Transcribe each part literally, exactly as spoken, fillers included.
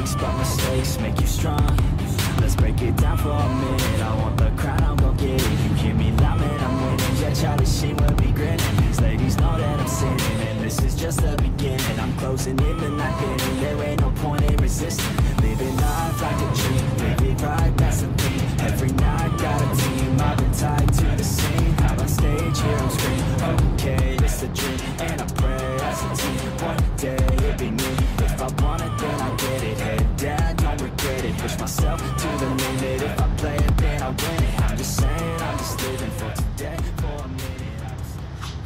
mistakes, but mistakes make you strong. Let's break it down for a minute. I want the crown, I'm gon' get it. You hear me loud, man, I'm winning. Yeah, Charlie Sheen will be grinning. These ladies know that I'm sinning, and this is just the beginning. I'm closing in the night inning. There ain't no point in resisting. Living life like a dream, live it right, that's the thing. Every night got a team, I've been tied to the scene. Out on stage, here I'm screaming. Okay, it's a dream, and I pray as a team. One day it'll be me. If I want it, then I get it. Head down, don't regret it. Push myself to the limit. If I play it, then I win it. I'm just saying, I'm just living for today, for a minute. I'm just...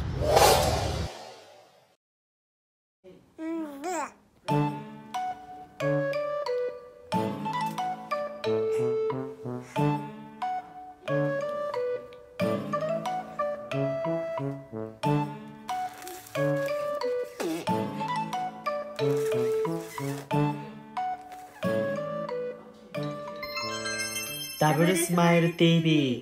ダブルスマイル ティーブイ。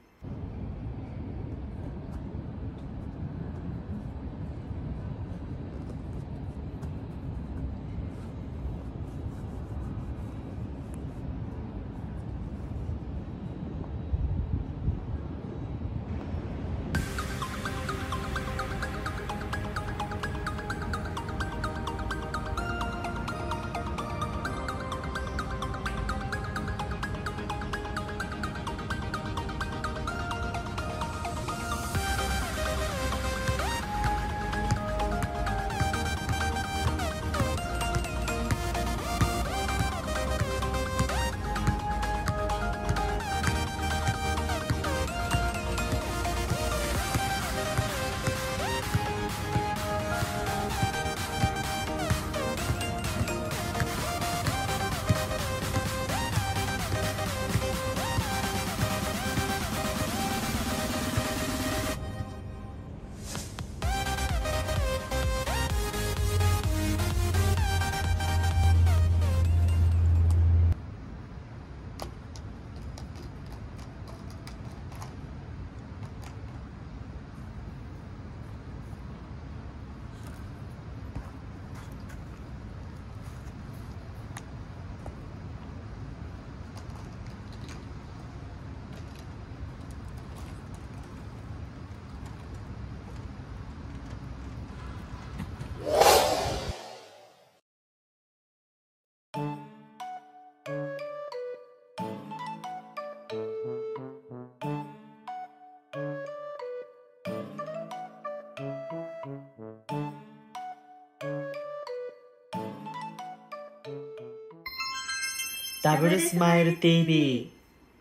ダブルスマイル ティーブイ。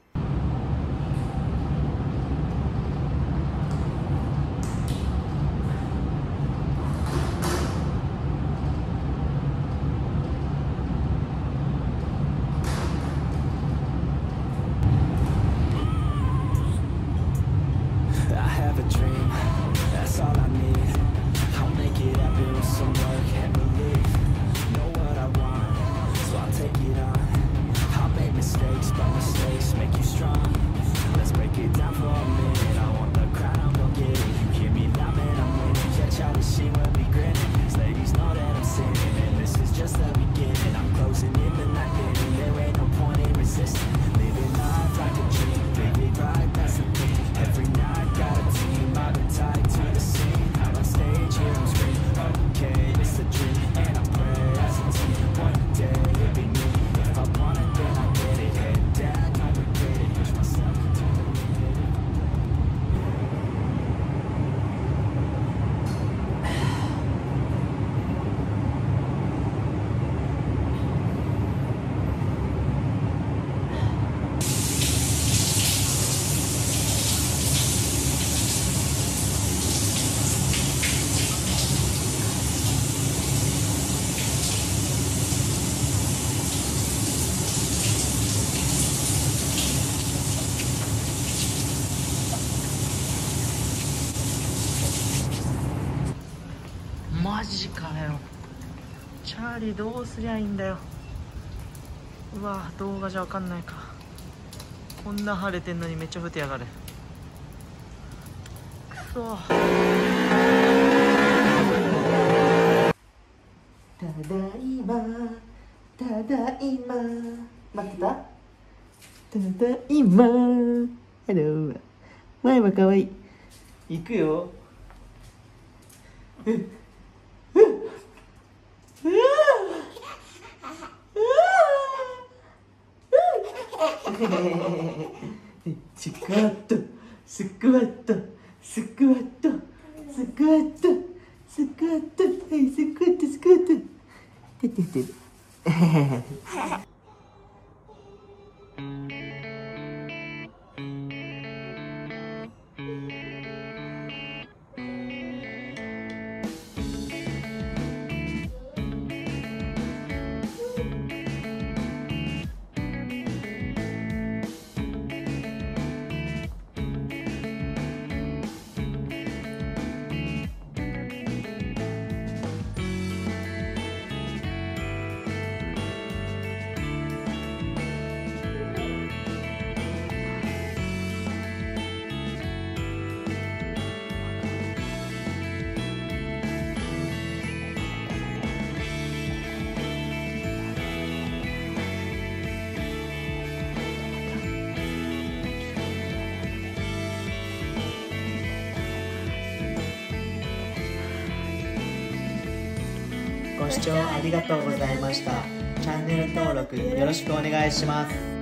マジかよ。チャーリーどうすりゃいいんだよ。うわ、動画じゃわかんないか。こんな晴れてんのにめっちゃ降ってやがる。くそ。ただいまただいま。待ってた。ただいま。ハロー。前はかわいい。いくよ。うっうっうっスクワットスクワットスクワットスクワットスクワット、はいスクワットスクワットてててご視聴ありがとうございました。チャンネル登録よろしくお願いします。